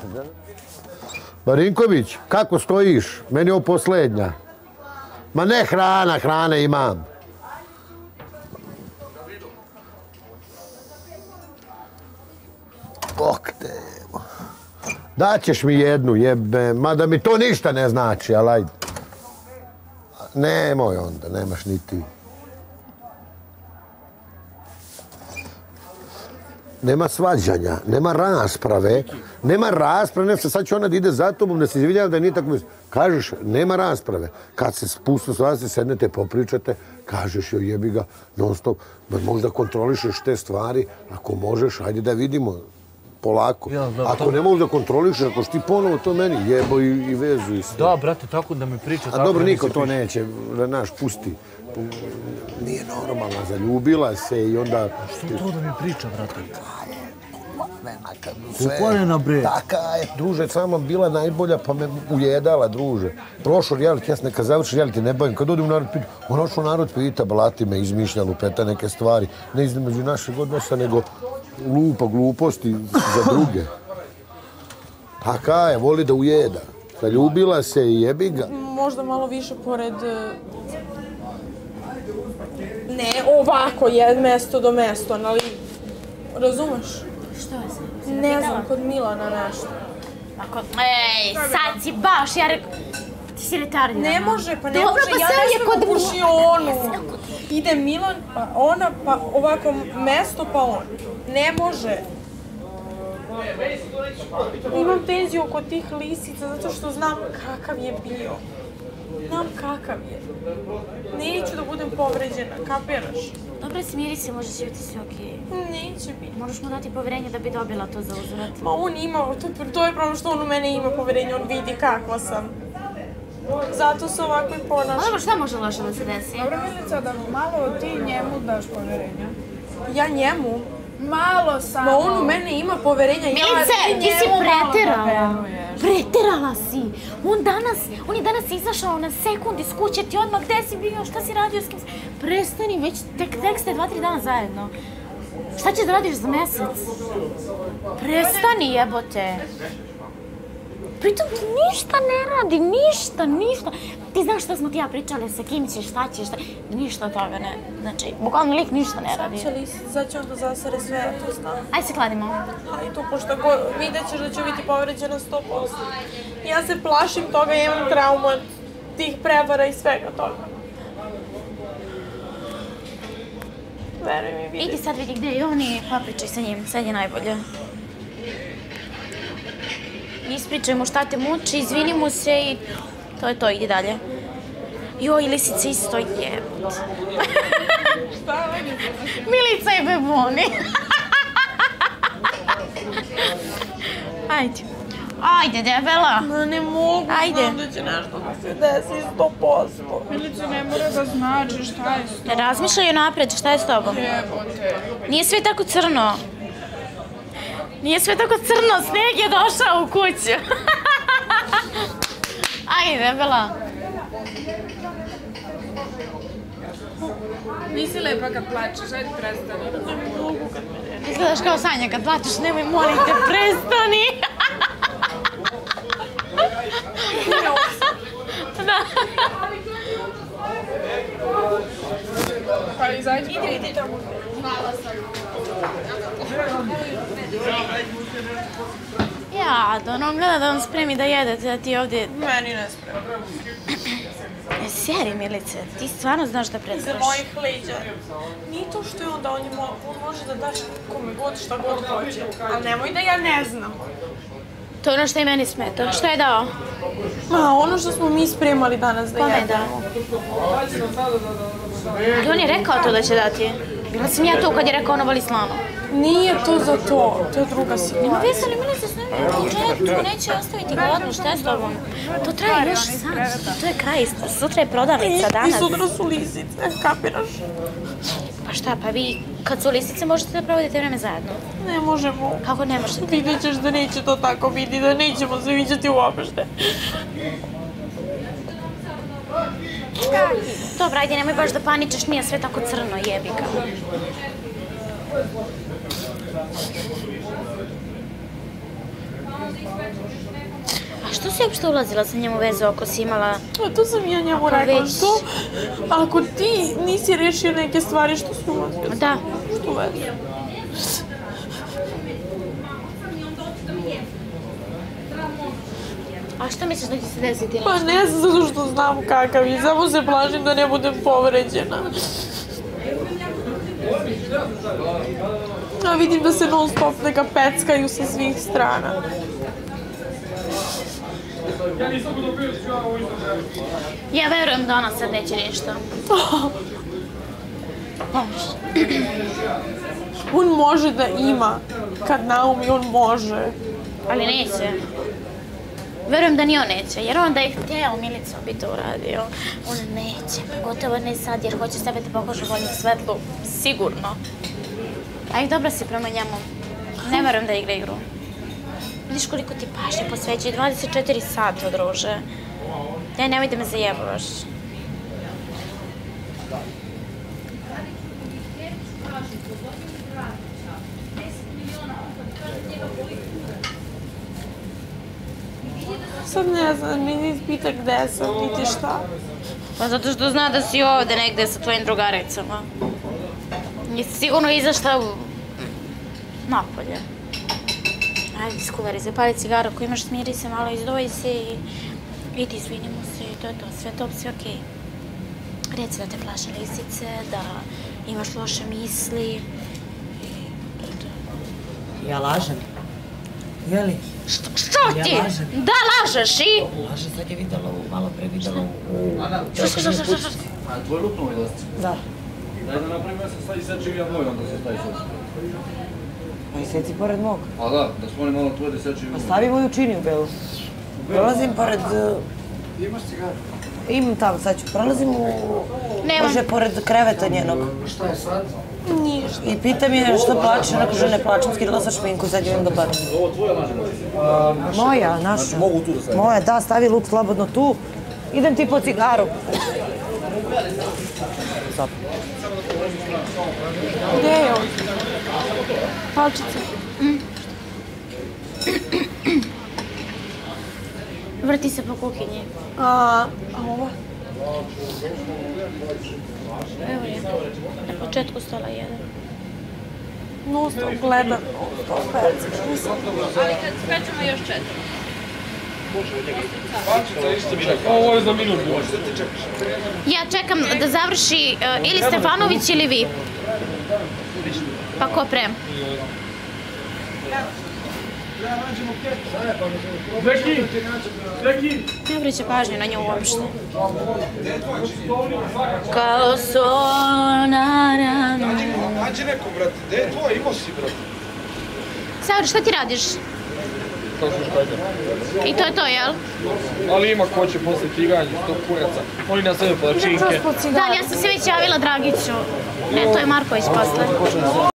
Marinković, kako stojiš? Meni je ovo posljednja. Ma ne hrane imam. Bok te. Daćeš mi jednu, jebe. Mada mi to ništa ne znači, ali ajde. Nemoj onda, nemaš ni ti. Nema svađanja, nema rasprave, sad će ona da ide za tobom, da se izvinjava da nije tako mislim. Kažeš, nema rasprave. Kad se spustu svađa, sednete, popričate, kažeš joj jebi ga non stop. Možda kontrolišeš te stvari, ako možeš, ajde da vidimo. Polako. Ako ne možeš da kontrolišeš, ako ti ponovo to meni jebo i vezuj se. Da, brate, tako da mi priča. A dobro, niko to neće, naš, pusti. Nije normalna, zaljubila se i onda... Što to da mi priča, brate? Ukoljena, bre. Taka je, druže, sama bila najbolja, pa me ujedala, druže. Prošao reality, ja sam neka završi reality, ne bavim. Kad odim u narod pita, ona ošao narod pita, blati me, izmišlja, lupeta neke stvari. Ne između našeg odnosa, nego lupa gluposti za druge. Taka je, voli da ujeda. Zaljubila se i jebi ga. Možda malo više pored... Ne, ovako je mesto do mesto, ali... Razumeš? Što je se? Ne znam, kod Milana nešto. Ej, sad si baš, ja rekao... Ti si retardirana. Ne može, pa ne može, ja ne sam u kušionu. Ide Milan, pa ona, pa ovako mesto, pa on. Ne može. Imam tenziju oko tih lisica, zato što znam kakav je bio. Znam kakav je. Neću da budem povređena, kapiraš? Dobro, smiri se, može će biti sve okej. Neće biti. Moraš mu dati poverenje da bi dobila to za uzvrat. Ma on ima, to je problem što on u mene ima poverenje, on vidi kakva sam. Zato se ovako i ponaša. A dobro, šta može loše da se desi? Dobro, Milica, da malo ti njemu daš poverenja. Ja njemu? Malo samo. Ma on u mene ima poverenja. Milice, ti si preterala. Preterala si. On je danas izašao na sekund iz kuće, ti odmah gde si bio, šta si radio, s kim si... Prestani, već tek ste 2-3 dana zajedno. Šta ćeš da radiš za mesec? Prestani, jebote. Pritom ti ništa ne radi, ništa. Ti znaš šta smo ti ja pričali, sa kim ćeš, šta ćeš, ništa od toga ne. Znači, bukvalno lik ništa ne radi. Sad će on da zasere sve, to znam. Ajde se kladimo. Ajde to, pošto vidjet ćeš da ću biti povređena 100%. Ja se plašim toga, ja imam traumu od tih prevara i svega toga. Veruj mi, vidi. Idi sad vidi gde je on i popričaj sa njim, sad je najbolje. Ispričaj mu šta te muči, izvini mu se i to je to, idi dalje. Joj, lisice isto jebot. Šta on je? Milica i beboni. Ajde. Ajde, debela. Ma ne mogu, znam da će nešto da se desi 100%. Milica ne mora da znači šta je s tobom. Razmišljaj napred, šta je s tobom? Jebote. Nije sve tako crno. Nije sve tako crno, sneg je došao u kuću. Ajde, debela. Nisi lepa kad plačeš, ajde prestani. Ne mogu kad me ne. Izgledaš kao Sanja kad plačeš, nemoj, molim te, prestani. Da. Pa izađi. Idi tamo. Mala sam. Ja, da on gleda da vam spremi da jedete, da ti ovdje... Meni ne sprema. Sjeri, Milice, ti stvarno znaš da Iza predstaviš. mojih leđa. Nije to što je onda, on može da daš kome god šta god hoće. Ali nemoj da ja ne znam. To je ono što i meni smeta. Što je dao? Ma, ono što smo mi spremali danas da Kome je jedemo. Ali on je rekao to da će dati. Bila sam ja tu kad je rekao ono voli slano. Nije to za to, to je druga Nema situacija. veze, ali Milice, s nama čovjek neće ostaviti gladno, šta je s tobom? To traje još sad, to je kraj, sutra je prodavnica danas. I sutra su lisice, kapiraš? Pa šta, pa vi kad su lisice možete da provodite vreme zajedno? Ne možemo. Kako ne možete? Vidjet ćeš da neće to tako biti, da nećemo se viđati uopšte. Dobro, ajde, nemoj baš da paničeš, nije sve tako crno, jebi ga. što si uopšte ulazila sa njim u vezu ako si imala... To sam ja njemu rekla, Već. što ako ti nisi rešio neke stvari, što si ulazio? Da. Što u vezu? A što misliš da će se desiti? Pa ne znam, zato što znam kakav je, samo se plašim da ne budem povređena. A vidim da se non stop neka peckaju sa svih strana. Ja verujem da ona sad neće ništa. On može da ima, kad naumi on može. Ali neće. Verujem da ni on neće, jer on da je hteo Milicom bi to uradio. On neće, pogotovo ne sad, jer hoće sebe da pokaže boljem svetlu, sigurno. A i dobra si prema njemu. Ne verujem da igra igru. Vidiš koliko ti pažnje posvećuje, 24 sata, druže. Daj, nemoj da me zajebavaš. Sad ne znam, mi nis pita gde sam, niti šta. Pa zato što zna da si ovde negde sa tvojim drugaricama. Jesi sigurno izašla napolje. Ajde, skuvari, zapali cigaru, ako imaš smiri se malo, izdoji se i idi, izvinimo se i to je to, sve to, sve okej. Reci da te plaše lisice, da imaš loše misli i to je to. Ja lažem. Jeli? Što ti? Ja lažem. Da, lažeš i? Lažem, sad je videla malo pre videla u... Što? A tvoj lupno je dosta. Da. Daj da napravim, ja sam stavi sečim ja moj, onda se stavi sos. Pa i seci pored mog. A da smoli malo tvoje da sečim Pa stavi moju čini u belu. Prolazim pored... Imaš cigaru? Imam tamo, sad ću. Prolazim u... Nemam. Može, pored kreveta njenog. Šta je sad? Ništa. I pita mi je što plačeš, ona kaže ne plačem, skidala sam šminku, sad imam da plačem. Ovo tvoje lažemo. Moja, naša. Mogu tu da stavim. Moja, da, stavi luk slobodno tu. Idem ti po cigaru. Stop. Gde je on? Palčice. Vrti se po kuhinji. A ova? Evo je, na početku stola jedan. Non stop gledam, non stop pecka. Ali kad spečemo još 4. Ovo je za minut. Ja čekam da završi ili Stefanović ili vi. Pa ko pre? Ne obraća pažnju na nju uopšte. Kao sol na ranu. Nađi neko, brate, gde je tvoj, imao si, brate. Sauri, šta ti radiš? Kao što šta ide. I to je to, jel? Ali ima ko će posle tiganja, sto kuraca. Oni na sebe palačinke. Da, ja sam se već javila Dragiću. Ne, to je Marković posle.